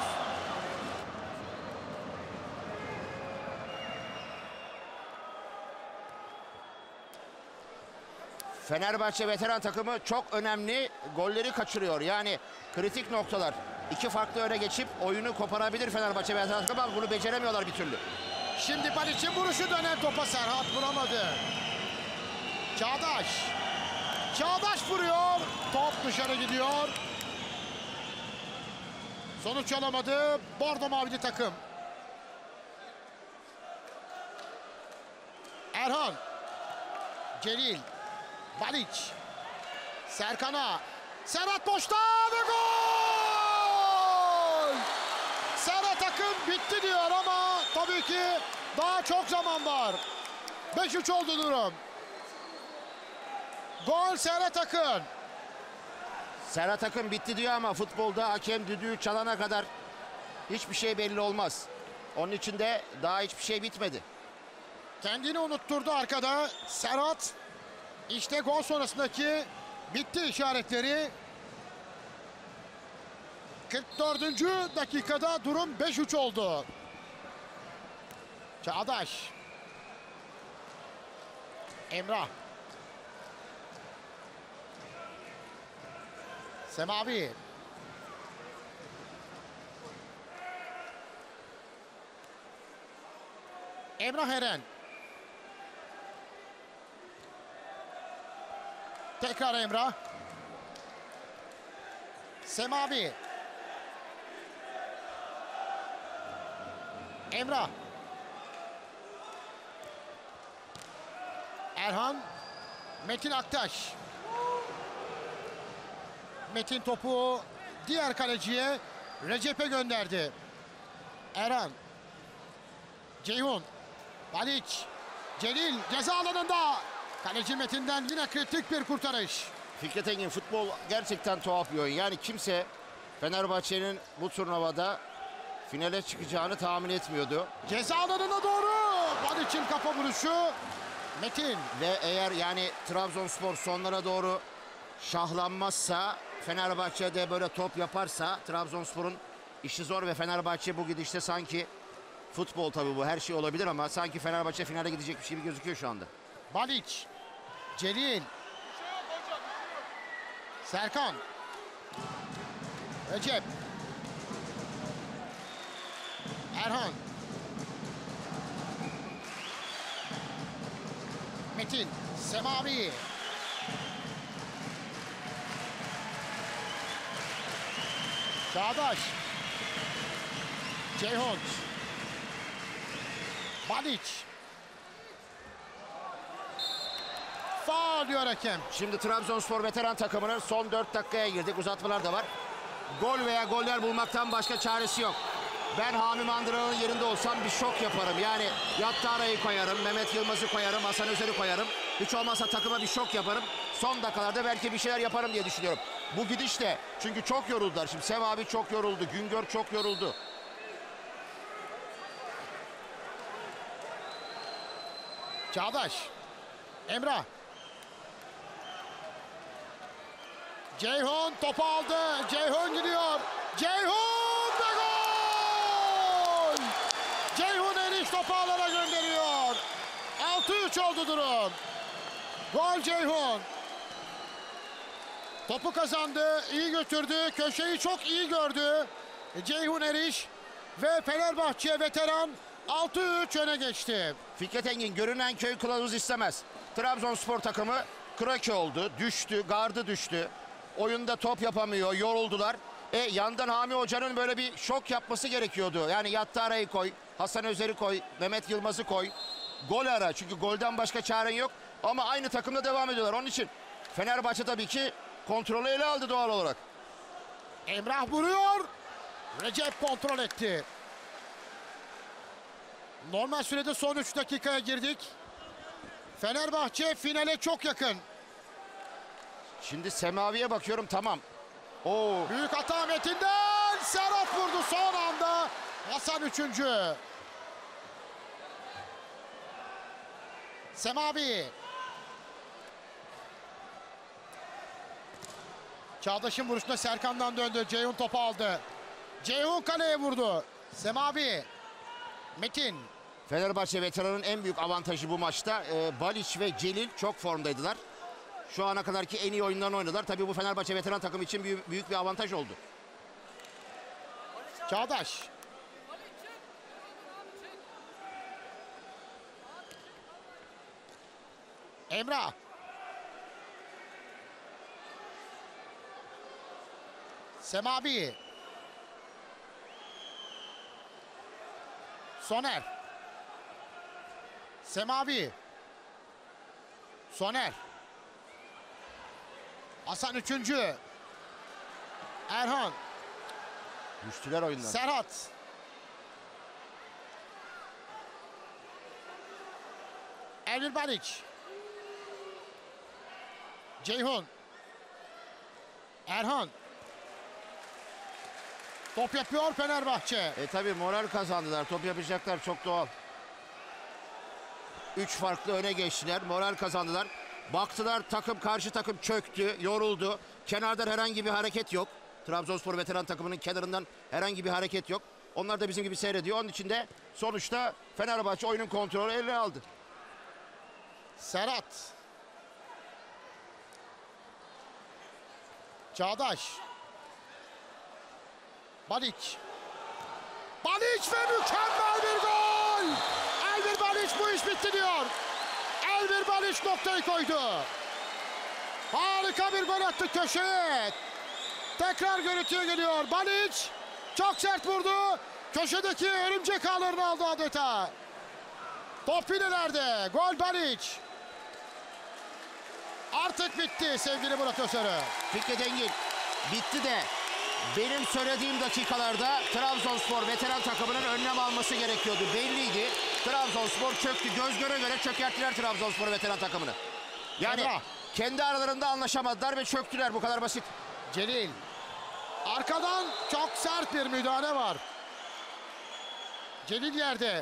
Fenerbahçe veteran takımı çok önemli golleri kaçırıyor. Yani kritik noktalar. İki farklı öne geçip oyunu koparabilir Fenerbahçe veteran takımı ama bunu beceremiyorlar bir türlü. Şimdi Baliç'in vuruşu, dönen topa Serhat vuramadı. Çağdaş. Çağdaş vuruyor. Top dışarı gidiyor. Sonuç alamadı. Bordo mavili takım. Erhan. Celil. Baliç. Serkan'a. Serhat boşta ve gol! Serhat Akın bitti diyor ama tabii ki daha çok zaman var. beş üç oldu durum. Gol Serhat Akın. Serhat Akın bitti diyor ama futbolda hakem düdüğü çalana kadar hiçbir şey belli olmaz. Onun için de daha hiçbir şey bitmedi. Kendini unutturdu arkada Serhat. İşte gol sonrasındaki bitti işaretleri. kırk dördüncü dakikada durum beş üç oldu. Çağdaş. Emrah. Semavi. Emrah Eren. Tekrar Emrah. Semavi. Emrah. Erhan. Metin Aktaş. Metin topu diğer kaleciye Recep'e gönderdi. Erhan. Ceyhun. Baliç. Celil ceza alanında. Kaleci Metin'den yine kritik bir kurtarış. Fikret Engin, futbol gerçekten tuhaf bir oyun. Yani kimse Fenerbahçe'nin bu turnuvada finale çıkacağını tahmin etmiyordu. Ceza alanına doğru. Baliç'in kafa vuruşu. Metin. Ve eğer yani Trabzonspor sonlara doğru şahlanmazsa, Fenerbahçe'de böyle top yaparsa Trabzonspor'un işi zor ve Fenerbahçe bu gidişte sanki, futbol tabii bu, her şey olabilir ama sanki Fenerbahçe finale gidecekmiş gibi gözüküyor şu anda. Baliç. Celil. Serkan. Recep. Erhan. Metin. Semavi. Çağdaş. Ceyhun. Baliç. Faul diyor hakem. Şimdi Trabzonspor veteran takımının son dört dakikaya girdik. Uzatmalar da var. Gol veya goller bulmaktan başka çaresi yok. Ben Hami Mandıra'nın yerinde olsam bir şok yaparım. Yani Yattara'yı koyarım, Mehmet Yılmaz'ı koyarım, Hasan Özer'i koyarım. Hiç olmazsa takıma bir şok yaparım. Son dakikalarda belki bir şeyler yaparım diye düşünüyorum. Bu gidişle, çünkü çok yoruldular. Şimdi Sev abi çok yoruldu, Güngör çok yoruldu. Çağdaş. Emrah. Ceyhun topu aldı. Ceyhun gidiyor. Ceyhun ve gol! Ceyhun Eriş topu alana gönderiyor. altı üç oldu durum. Gol Ceyhun. Topu kazandı, iyi götürdü. Köşeyi çok iyi gördü. Ceyhun Eriş ve Fenerbahçe veteran altı üç öne geçti. Fikret Engin, görünen köy kılavuz istemez. Trabzonspor takımı krake oldu, düştü, gardı düştü. Oyunda top yapamıyor, yoruldular. E yandan Hami Hoca'nın böyle bir şok yapması gerekiyordu. Yani Yattara'yı koy, Hasan Özer'i koy, Mehmet Yılmaz'ı koy. Gol ara, çünkü golden başka çaren yok. Ama aynı takımda devam ediyorlar. Onun için Fenerbahçe tabii ki kontrolü ele aldı doğal olarak. Emrah vuruyor. Recep kontrol etti. Normal sürede son üç dakikaya girdik. Fenerbahçe finale çok yakın. Şimdi Semavi'ye bakıyorum, tamam. Oo. Büyük hata Metin'den. Serhat vurdu son anda. Hasan üçüncü. Semavi. Çağdaş'ın vuruşunda Serkan'dan döndü. Ceyhun topu aldı. Ceyhun kaleye vurdu. Semavi. Metin. Fenerbahçe veteranın en büyük avantajı bu maçta. E, Baliç ve Celil çok formdaydılar. Şu ana kadarki en iyi oyunlarını oynadılar. Tabii bu Fenerbahçe veteran takımı için büyük, büyük bir avantaj oldu. Çağdaş. Emrah. Semavi. Soner. Semavi. Soner. Hasan üçüncü. Erhan. Düştüler oyundan. Serhat. Elvir Baliç. Ceyhun. Erhan. Top yapıyor Fenerbahçe. E tabii moral kazandılar. Top yapacaklar, çok doğal. Üç farklı öne geçtiler. Moral kazandılar. Baktılar takım, karşı takım çöktü, yoruldu. Kenardan herhangi bir hareket yok. Trabzonspor veteran takımının kenarından herhangi bir hareket yok. Onlar da bizim gibi seyrediyor. Onun için de sonuçta Fenerbahçe oyunun kontrolü eline aldı. Serhat. Çağdaş. Baliç. Baliç ve mükemmel bir gol. Elvir Baliç bu iş bitti diyor. Elvir Baliç noktayı koydu. Harika bir gol attı köşeye. Tekrar görüntüye geliyor. Baliç çok sert vurdu. Köşedeki örümcek ağlarını aldı adeta. Top ileride. Gol Baliç. Artık bitti sevgili Murat Özarı. Fikret Engin, bitti de benim söylediğim dakikalarda Trabzonspor veteran takımının önlem alması gerekiyordu. Belliydi. Trabzonspor çöktü. Göz göre göre çökerttiler Trabzonspor veteran takımını. Yani Emrah. kendi aralarında anlaşamadılar ve çöktüler. Bu kadar basit. Celil. Arkadan çok sert bir müdahale var. Celil yerde.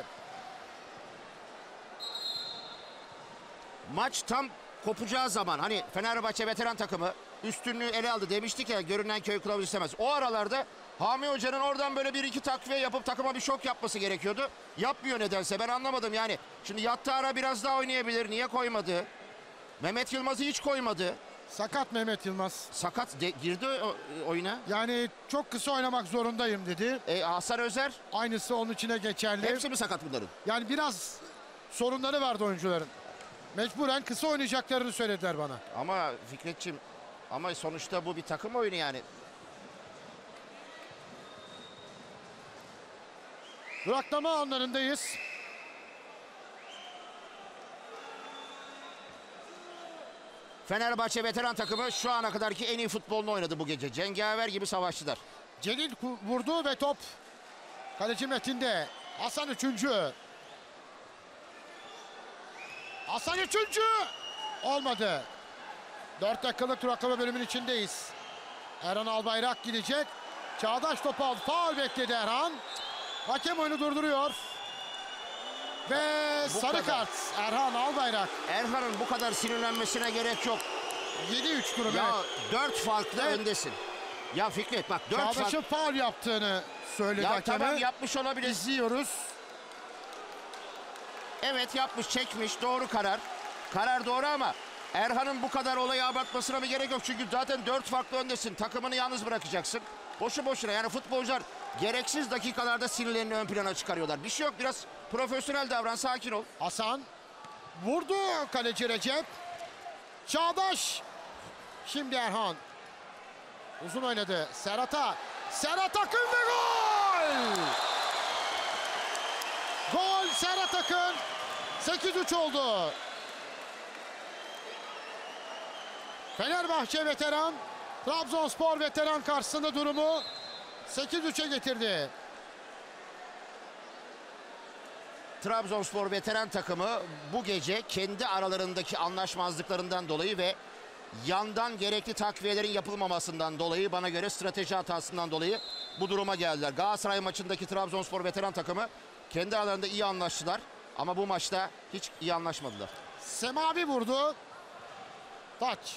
Maç tam kopacağı zaman, hani Fenerbahçe veteran takımı üstünlüğü ele aldı demiştik ya, görünen köy kılavuz istemez. O aralarda Hami Hoca'nın oradan böyle bir iki takviye yapıp takıma bir şok yapması gerekiyordu. Yapmıyor nedense, ben anlamadım yani. Şimdi yattı ara biraz daha oynayabilir, niye koymadı? Mehmet Yılmaz'ı hiç koymadı. Sakat Mehmet Yılmaz. Sakat de, girdi o, oyuna. Yani çok kısa oynamak zorundayım dedi. E, Hasan Özer, Aynısı onun içine geçerli. hepsi mi sakat bunların? Yani biraz sorunları vardı oyuncuların. Mecburen kısa oynayacaklarını söylediler bana. Ama Fikretçim, ama sonuçta bu bir takım oyunu yani. Duraklama anlarındayız. Fenerbahçe veteran takımı şu ana kadarki en iyi futbolunu oynadı bu gece. Cengaver gibi savaştılar. Celil vurdu ve top kaleci Metin'de. Hasan üçüncü. Hasan üçüncü. Olmadı. Dört dakikalık duraklama bölümün içindeyiz. Erhan Albayrak gidecek. Çağdaş topu aldı. Faul bekledi Erhan. Hakem oyunu durduruyor. Ve Bu sarı kadar. kart Erhan Albayrak. Erhan'ın bu kadar sinirlenmesine gerek yok. yedi üç durum. Ya Evet. dört farklı Evet. öndesin. Ya Fikret bak, dört Çağdaş'ın farklı. faul yaptığını söyledi Ya hakeme. tamam, yapmış olabilir. İzliyoruz. Evet, yapmış, çekmiş, doğru karar. Karar doğru ama Erhan'ın bu kadar olayı abartmasına bir gerek yok. Çünkü zaten dört farklı öndesin. Takımını yalnız bırakacaksın. Boşu boşuna yani futbolcular gereksiz dakikalarda sinirlerini ön plana çıkarıyorlar. Bir şey yok, biraz profesyonel davran, sakin ol. Hasan vurdu kaleci Recep. Çağdaş. Şimdi Erhan. Uzun oynadı. Serhat'a. Serhat Akın ve gol! Gol Serhat Akın. sekiz üç oldu. Fenerbahçe veteran, Trabzonspor veteran karşısında durumu sekiz üçe getirdi. Trabzonspor veteran takımı bu gece kendi aralarındaki anlaşmazlıklarından dolayı ve yandan gerekli takviyelerin yapılmamasından dolayı, bana göre strateji hatasından dolayı bu duruma geldiler. Galatasaray maçındaki Trabzonspor veteran takımı kendi aralarında iyi anlaştılar ama bu maçta hiç iyi anlaşmadılar. Semavi vurdu. Taç.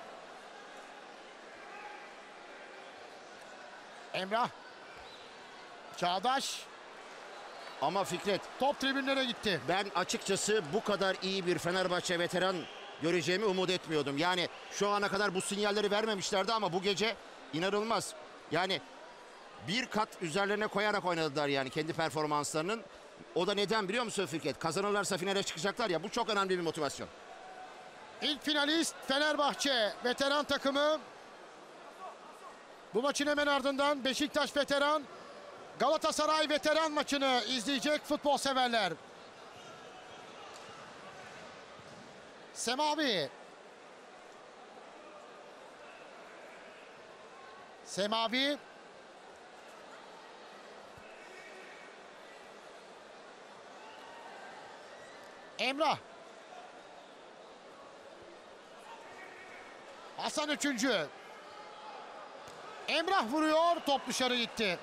Emrah. Çağdaş. Ama Fikret, Top tribünlere gitti. ben açıkçası bu kadar iyi bir Fenerbahçe veteran göreceğimi umut etmiyordum. Yani şu ana kadar bu sinyalleri vermemişlerdi ama bu gece inanılmaz. Yani bir kat üzerlerine koyarak oynadılar yani kendi performanslarının. O da neden biliyor musun Fikret? Kazanırlarsa finale çıkacaklar ya, bu çok önemli bir motivasyon. İlk finalist Fenerbahçe veteran takımı. Bu maçın hemen ardından Beşiktaş veteran, Galatasaray veteran maçını izleyecek futbol severler. Semavi. Semavi. Emrah. Hasan üçüncü. Emrah vuruyor. Top dışarı gitti.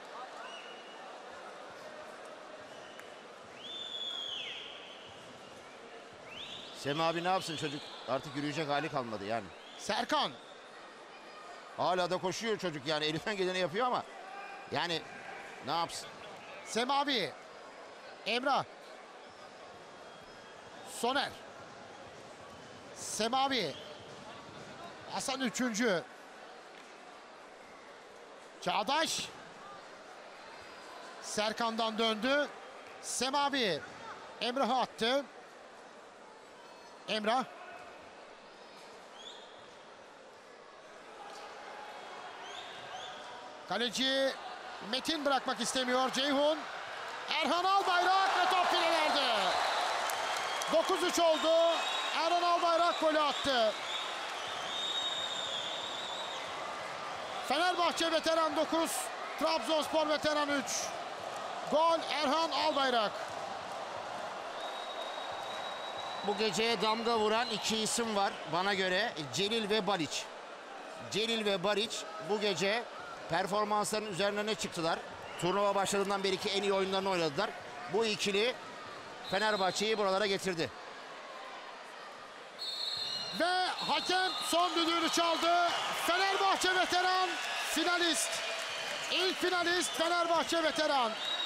Semih abi ne yapsın, çocuk artık yürüyecek hali kalmadı yani. Serkan. Hala da koşuyor çocuk yani, elinden geleni yapıyor ama yani ne yapsın? Semavi. Emrah. Soner. Semavi. Hasan üçüncü. Çağdaş. Serkan'dan döndü. Semavi. Emrah'ı attı. Emrah. Kaleci Metin bırakmak istemiyor. Ceyhun. Erhan Albayrak ve top filelerde. dokuz üç oldu. Erhan Albayrak golü attı. Fenerbahçe veteran dokuz, Trabzonspor veteran üç. Gol Erhan Albayrak. Bu geceye damga vuran iki isim var bana göre, Celil ve Baliç. Celil ve Baliç bu gece performansların üzerine çıktılar. Turnuva başladığından beri ki en iyi oyunlarını oynadılar. Bu ikili Fenerbahçe'yi buralara getirdi. Ve hakem son düdüğünü çaldı. Fenerbahçe veteran finalist. İlk finalist Fenerbahçe veteran.